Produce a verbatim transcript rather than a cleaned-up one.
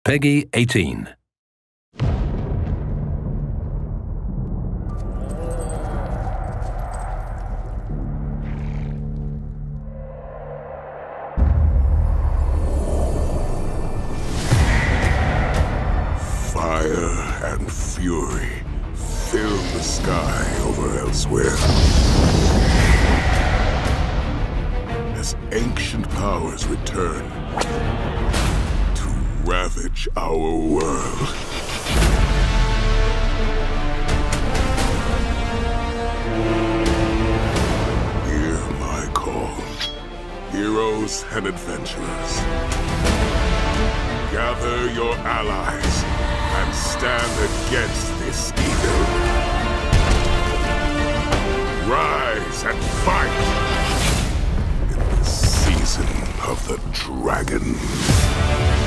Peggy eighteen. Fire and fury fill the sky over Elsewhere. As ancient powers return to ravage our world. Hear my call, heroes and adventurers. Gather your allies and stand against this evil. Rise and fight in the season of the dragon.